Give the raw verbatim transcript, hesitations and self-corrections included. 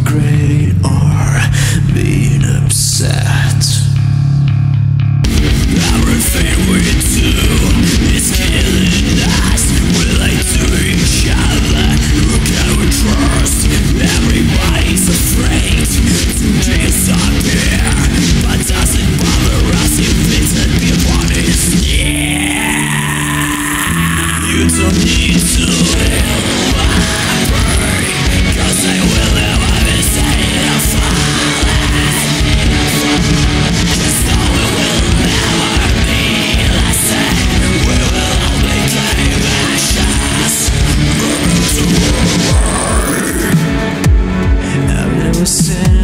regretting or being upset. Everything we do is killing us. We lie to each other. Who can we trust? Everybody's afraid to disappear, but doesn't bother us if it's a new bodies. Yeah, you don't need to heal my brain, 'cause I will never be satisfied. Just know it will never be the same. We will all become ashes. I've never seen